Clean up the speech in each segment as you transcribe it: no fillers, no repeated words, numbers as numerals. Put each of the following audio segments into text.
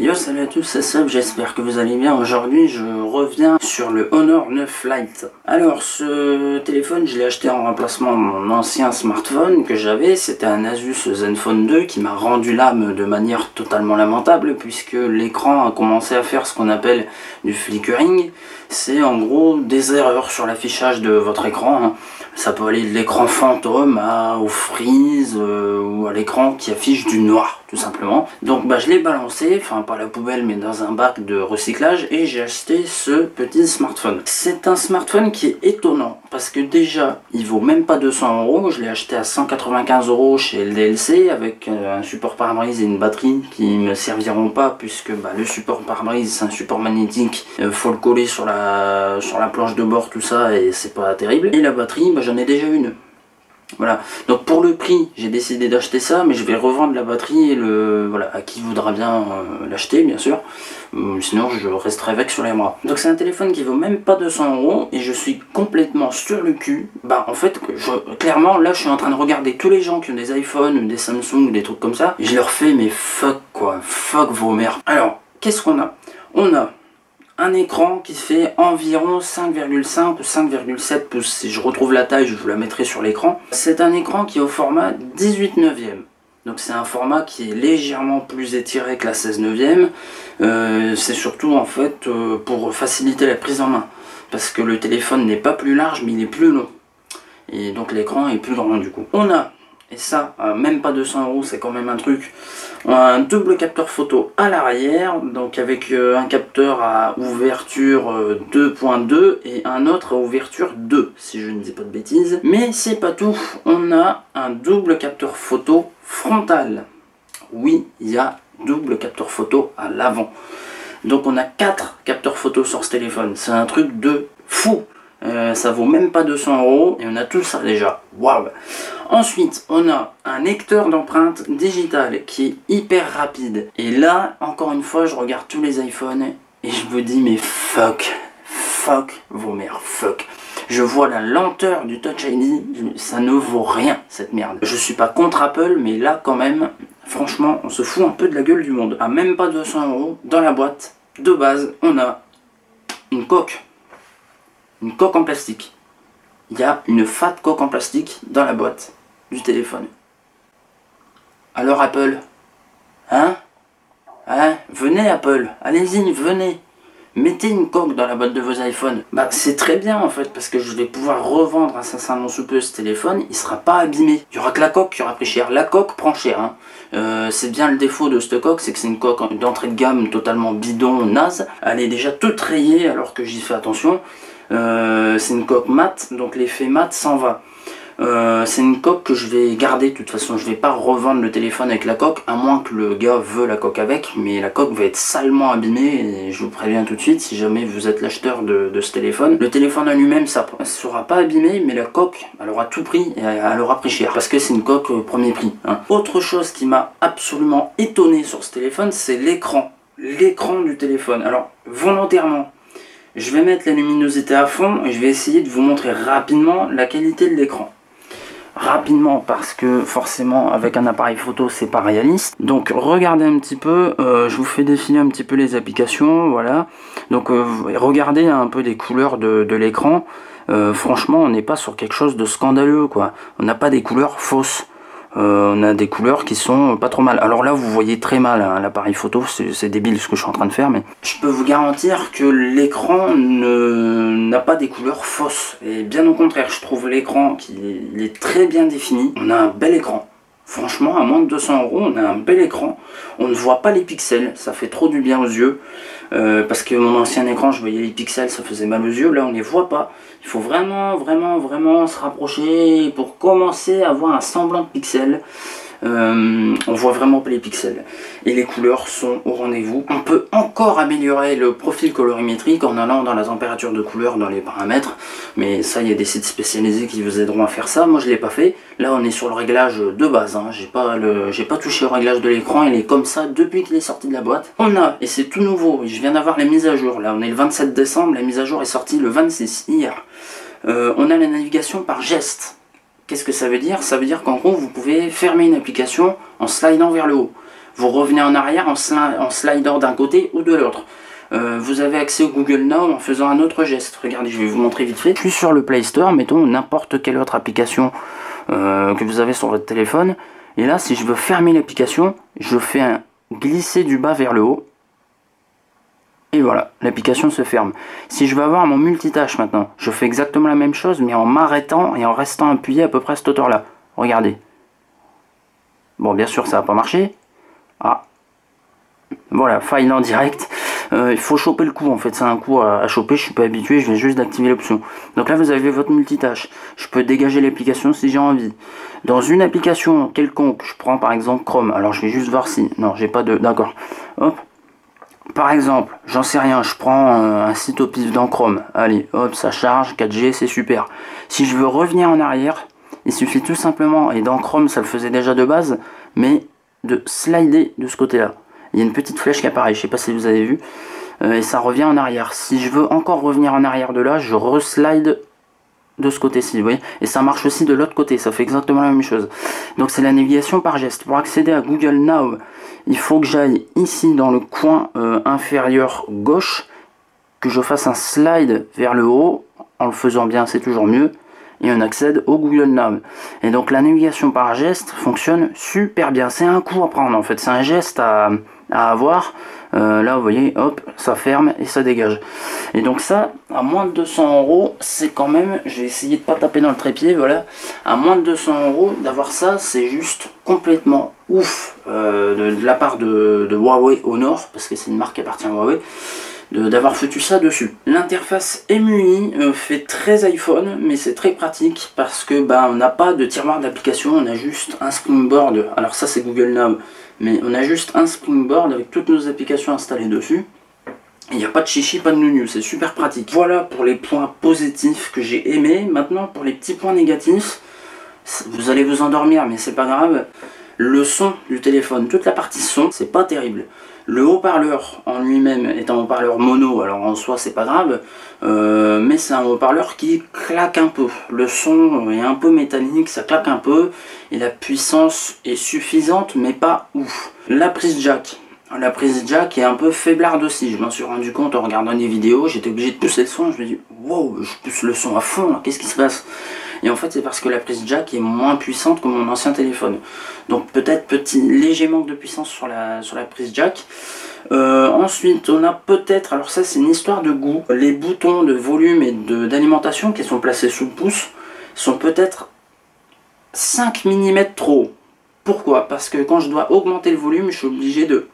Yo, salut à tous, c'est Seb, j'espère que vous allez bien. Aujourd'hui, je reviens sur le Honor 9 Lite. Alors, ce téléphone, je l'ai acheté en remplacement de mon ancien smartphone que j'avais. C'était un Asus Zenfone 2 qui m'a rendu l'âme de manière totalement lamentable puisque l'écran a commencé à faire ce qu'on appelle du flickering. C'est en gros des erreurs sur l'affichage de votre écran, hein. Ça peut aller de l'écran fantôme au freeze ou à l'écran qui affiche du noir tout simplement. Donc je l'ai balancé, enfin pas à la poubelle mais dans un bac de recyclage, et j'ai acheté ce petit smartphone. C'est un smartphone qui est étonnant parce que déjà il vaut même pas 200 €. Je l'ai acheté à 195 € chez LDLC avec un support pare-brise et une batterie qui ne me serviront pas puisque le support pare-brise c'est un support magnétique, faut le coller sur la planche de bord, tout ça, et c'est pas terrible. Et la batterie, j'en ai déjà une. Voilà, donc pour le prix, j'ai décidé d'acheter ça, mais je vais revendre la batterie et voilà, à qui voudra bien l'acheter, bien sûr. Sinon, je resterai avec sur les bras. Donc c'est un téléphone qui vaut même pas 200 € et je suis complètement sur le cul. En fait, clairement, là, je suis en train de regarder tous les gens qui ont des iPhones ou des Samsung ou des trucs comme ça, et je leur fais, mais fuck quoi, fuck vos mères. Alors, qu'est-ce qu'on a? On a un écran qui fait environ 5,5 ou 5,7 pouces. Si je retrouve la taille, je vous la mettrai sur l'écran. C'est un écran qui est au format 18/9. Donc c'est un format qui est légèrement plus étiré que la 16/9. C'est surtout en fait pour faciliter la prise en main. Parce que le téléphone n'est pas plus large, mais il est plus long. Et donc l'écran est plus grand du coup. On a, et ça, même pas 200 €, c'est quand même un truc, un double capteur photo à l'arrière, donc avec un capteur à ouverture 2.2 et un autre à ouverture 2, si je ne dis pas de bêtises. Mais c'est pas tout, on a un double capteur photo frontal. Oui, il y a double capteur photo à l'avant. Donc on a 4 capteurs photo sur ce téléphone, c'est un truc de fou. Ça vaut même pas 200 € et on a tout ça déjà. Waouh! Ensuite, on a un lecteur d'empreintes digitales qui est hyper rapide. Et là, encore une fois, je regarde tous les iPhones et je me dis, mais fuck vos mères, fuck. Je vois la lenteur du Touch ID, ça ne vaut rien cette merde. Je suis pas contre Apple, mais là quand même, franchement, on se fout un peu de la gueule du monde. À même pas 200 €, dans la boîte, de base, on a une coque. Une coque en plastique. Il y a une fat coque en plastique dans la boîte du téléphone. Alors Apple, venez Apple, allez-y, venez. Mettez une coque dans la boîte de vos iPhones. C'est très bien en fait, parce que je vais pouvoir revendre incessamment sous peu ce téléphone, il sera pas abîmé. Il y aura que la coque qui aura pris cher. La coque prend cher, hein. C'est bien le défaut de cette coque, c'est que c'est une coque d'entrée de gamme totalement bidon, naze. Elle est déjà toute rayée alors que j'y fais attention. C'est une coque mat, donc l'effet mat s'en va. C'est une coque que je vais garder de toute façon. Je vais pas revendre le téléphone avec la coque, à moins que le gars veut la coque avec, mais la coque va être salement abîmée et je vous préviens tout de suite si jamais vous êtes l'acheteur de ce téléphone. Le téléphone en lui-même ça sera pas abîmé, mais la coque elle aura tout pris et elle aura pris cher parce que c'est une coque premier prix, hein. Autre chose qui m'a absolument étonné sur ce téléphone, c'est l'écran du téléphone. Alors volontairement, je vais mettre la luminosité à fond et je vais essayer de vous montrer rapidement la qualité de l'écran. Rapidement, parce que forcément avec un appareil photo c'est pas réaliste. Donc regardez un petit peu, je vous fais défiler un petit peu les applications, voilà. Donc regardez un peu les couleurs de l'écran. Franchement on n'est pas sur quelque chose de scandaleux quoi. On n'a pas des couleurs fausses. On a des couleurs qui sont pas trop mal. Alors là vous voyez très mal hein, l'appareil photo, c'est débile ce que je suis en train de faire, mais je peux vous garantir que l'écran n'a pas des couleurs fausses. Et bien au contraire, je trouve l'écran il est très bien défini. On a un bel écran. Franchement, à moins de 200 €, on a un bel écran. On ne voit pas les pixels, ça fait trop du bien aux yeux. Parce que mon ancien écran, je voyais les pixels, ça faisait mal aux yeux. Là, on ne les voit pas. Il faut vraiment se rapprocher pour commencer à avoir un semblant de pixels. On voit vraiment pas les pixels et les couleurs sont au rendez-vous. On peut encore améliorer le profil colorimétrique en allant dans la température de couleur dans les paramètres, mais ça il y a des sites spécialisés qui vous aideront à faire ça. Moi je l'ai pas fait. Là on est sur le réglage de base, hein. J'ai pas touché au réglage de l'écran, il est comme ça depuis qu'il est sorti de la boîte. On a, et c'est tout nouveau, je viens d'avoir les mises à jour, là on est le 27 décembre, la mise à jour est sortie le 26 hier. On a la navigation par geste. Qu'est-ce que ça veut dire? Ça veut dire qu'en gros, vous pouvez fermer une application en slidant vers le haut. vous revenez en arrière en slider d'un côté ou de l'autre. Vous avez accès au Google Now en faisant un autre geste. Regardez, je vais vous montrer vite fait. Je suis sur le Play Store, mettons n'importe quelle autre application que vous avez sur votre téléphone. Et là, si je veux fermer l'application, je fais un glisser du bas vers le haut. Et voilà, l'application se ferme. Si je veux avoir mon multitâche maintenant, je fais exactement la même chose, mais en m'arrêtant et en restant appuyé à peu près à cette hauteur-là. Regardez. Bon, bien sûr, ça n'a pas marché. Ah. Voilà, file en direct. Il faut choper le coup, en fait, c'est un coup à choper, je suis pas habitué, je vais juste d'activer l'option. Donc là, vous avez votre multitâche. Je peux dégager l'application si j'ai envie. Dans une application quelconque, je prends par exemple Chrome. Alors, je vais juste voir si... Non, j'ai pas de... D'accord. Hop. Par exemple, j'en sais rien, je prends un site au pif dans Chrome. Allez, hop, ça charge, 4G, c'est super. Si je veux revenir en arrière, il suffit tout simplement, et dans Chrome, ça le faisait déjà de base, mais de slider de ce côté-là. Il y a une petite flèche qui apparaît, je sais pas si vous avez vu, et ça revient en arrière. Si je veux encore revenir en arrière de là, je reslide de ce côté-ci, vous voyez, et ça marche aussi de l'autre côté, ça fait exactement la même chose. Donc c'est la navigation par geste. Pour accéder à Google Now, il faut que j'aille ici dans le coin inférieur gauche, que je fasse un slide vers le haut, en le faisant bien c'est toujours mieux, et on accède au Google Now. Et donc la navigation par geste fonctionne super bien, c'est un coup à prendre en fait, c'est un geste à avoir. Là vous voyez, hop, ça ferme et ça dégage. Et donc ça, à moins de 200 €, c'est quand même, je vais essayer de pas taper dans le trépied, voilà, à moins de 200 € d'avoir ça, c'est juste complètement ouf de la part de Huawei Honor, parce que c'est une marque qui appartient à Huawei, d'avoir foutu ça dessus. L'interface MUI fait très iPhone, mais c'est très pratique parce que on n'a pas de tiroir d'application, on a juste un Springboard. Alors ça c'est Google Now, mais on a juste un Springboard avec toutes nos applications installées dessus. Il n'y a pas de chichi, pas de nounou, c'est super pratique. Voilà pour les points positifs que j'ai aimés. Maintenant pour les petits points négatifs, vous allez vous endormir mais c'est pas grave. Le son du téléphone, toute la partie son, c'est pas terrible. Le haut-parleur en lui-même est un haut-parleur mono, alors en soi c'est pas grave, mais c'est un haut-parleur qui claque un peu. Le son est un peu métallique, ça claque un peu, et la puissance est suffisante, mais pas ouf. La prise jack. La prise jack est un peu faiblarde aussi, je m'en suis rendu compte en regardant des vidéos, j'étais obligé de pousser le son, je me dis wow, je pousse le son à fond, qu'est-ce qui se passe? Et en fait c'est parce que la prise jack est moins puissante que mon ancien téléphone. Donc peut-être léger manque de puissance sur la prise jack. Ensuite on a peut-être, alors ça c'est une histoire de goût, les boutons de volume et d'alimentation qui sont placés sous le pouce sont peut-être 5 mm trop hauts. Pourquoi? Parce que quand je dois augmenter le volume, je suis obligé de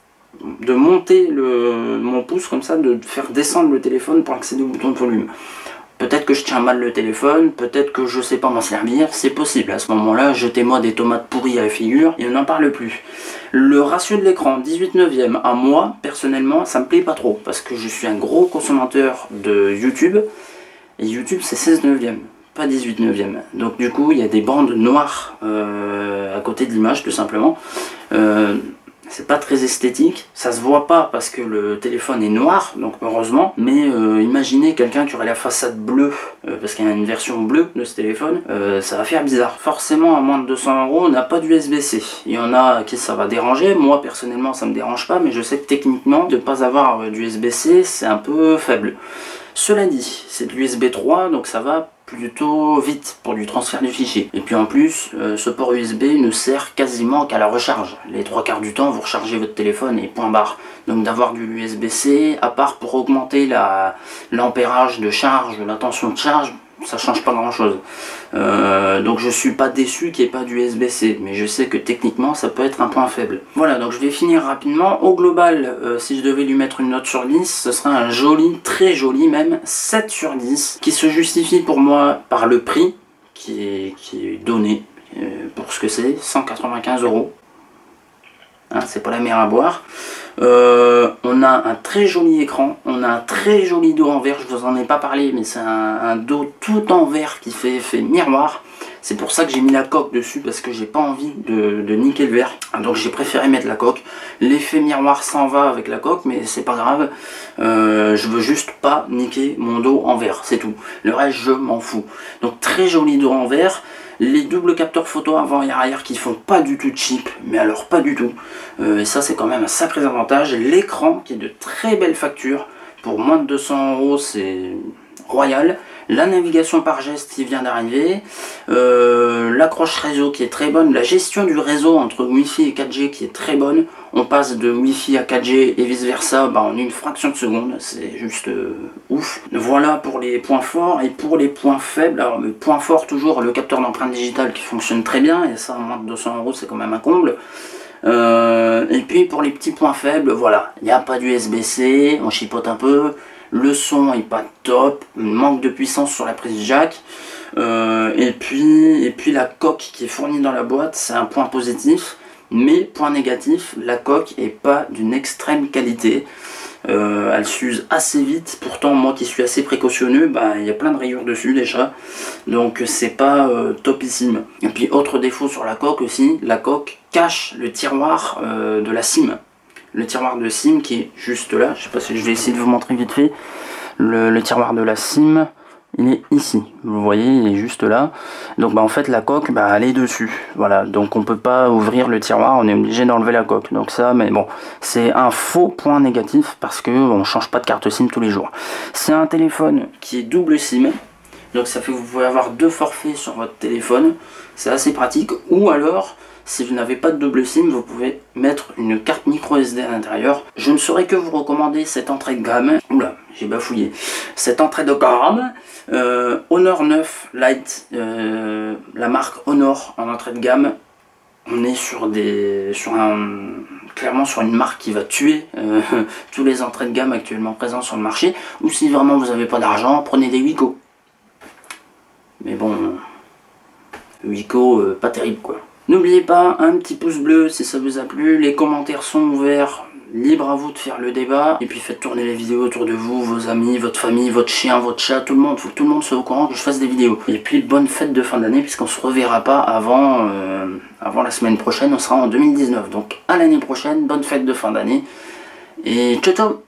monter mon pouce comme ça, de faire descendre le téléphone pour accéder au bouton de volume. Peut-être que je tiens mal le téléphone, peut-être que je sais pas m'en servir, c'est possible. À ce moment-là, jetez-moi des tomates pourries à la figure et on n'en parle plus. Le ratio de l'écran, 18/9, à moi, personnellement, ça me plaît pas trop parce que je suis un gros consommateur de YouTube et YouTube c'est 16/9, pas 18/9. Donc du coup, il y a des bandes noires à côté de l'image tout simplement. C'est pas très esthétique, ça se voit pas parce que le téléphone est noir, donc heureusement, mais imaginez quelqu'un qui aurait la façade bleue, parce qu'il y a une version bleue de ce téléphone, ça va faire bizarre. Forcément, à moins de 200 €, on n'a pas d'USB-C. Il y en a qui ça va déranger, moi personnellement ça me dérange pas, mais je sais que techniquement, de ne pas avoir d'USB-C, c'est un peu faible. Cela dit, c'est de l'USB 3, donc ça va plutôt vite pour du transfert du fichier. Et puis en plus, ce port USB ne sert quasiment qu'à la recharge. Les 3/4 du temps, vous rechargez votre téléphone et point barre. Donc d'avoir du USB-C, à part pour augmenter l'ampérage de charge, la tension de charge, ça change pas grand chose. Donc je suis pas déçu qu'il n'y ait pas d'USB-C, mais je sais que techniquement ça peut être un point faible. Voilà, donc je vais finir rapidement. Au global, si je devais lui mettre une note sur 10, ce serait un joli, très joli même, 7 sur 10, qui se justifie pour moi par le prix qui est donné pour ce que c'est, 195 €. Hein, c'est pas la mer à boire. On a un très joli écran, on a un très joli dos en verre, je vous en ai pas parlé, mais c'est un dos tout en verre qui fait miroir. C'est pour ça que j'ai mis la coque dessus, parce que j'ai pas envie de niquer le verre. Donc j'ai préféré mettre la coque. L'effet miroir s'en va avec la coque, mais c'est pas grave. Je veux juste pas niquer mon dos en verre, c'est tout. Le reste, je m'en fous. Donc très joli dos en verre. Les doubles capteurs photo avant et arrière qui font pas du tout cheap, mais alors pas du tout. Et ça, c'est quand même un sacré avantage. L'écran qui est de très belle facture. Pour moins de 200 €, c'est royal. La navigation par geste qui vient d'arriver, l'accroche réseau qui est très bonne, la gestion du réseau entre Wi-Fi et 4G qui est très bonne. On passe de Wi-Fi à 4G et vice versa en une fraction de seconde, c'est juste ouf. Voilà pour les points forts. Et pour les points faibles, alors le point fort toujours le capteur d'empreinte digitale qui fonctionne très bien, et ça à moins de 200 € c'est quand même un comble. Et puis pour les petits points faibles, voilà, il n'y a pas d'USB-C, on chipote un peu. Le son est pas top, manque de puissance sur la prise jack. Et puis la coque qui est fournie dans la boîte, c'est un point positif. Mais point négatif, la coque est pas d'une extrême qualité. Elle s'use assez vite. Pourtant moi qui suis assez précautionneux, il y a plein de rayures dessus déjà. Donc c'est pas topissime. Et puis autre défaut sur la coque aussi, la coque cache le tiroir de la SIM. Le tiroir de SIM qui est juste là, je sais pas si je vais essayer de vous montrer vite fait. Le tiroir de la SIM, il est ici, vous voyez, il est juste là. Donc en fait la coque, elle est dessus, voilà. Donc on peut pas ouvrir le tiroir, on est obligé d'enlever la coque. Donc ça, mais bon, c'est un faux point négatif parce que on change pas de carte SIM tous les jours. C'est un téléphone qui est double SIM. Donc ça fait que vous pouvez avoir 2 forfaits sur votre téléphone, c'est assez pratique. Ou alors, si vous n'avez pas de double SIM, vous pouvez mettre une carte micro SD à l'intérieur. Je ne saurais que vous recommander cette entrée de gamme. Oula, j'ai bafouillé. Cette entrée de gamme, Honor 9 Lite, la marque Honor en entrée de gamme. On est clairement sur une marque qui va tuer tous les entrées de gamme actuellement présents sur le marché. Ou si vraiment vous n'avez pas d'argent, prenez des Wico. Mais bon, Wico, pas terrible quoi. N'oubliez pas, un petit pouce bleu si ça vous a plu, les commentaires sont ouverts, libre à vous de faire le débat, et puis faites tourner les vidéos autour de vous, vos amis, votre famille, votre chien, votre chat, tout le monde, faut que tout le monde soit au courant que je fasse des vidéos. Et puis bonne fête de fin d'année, puisqu'on se reverra pas avant la semaine prochaine, on sera en 2019, donc à l'année prochaine, bonne fête de fin d'année, et ciao ciao.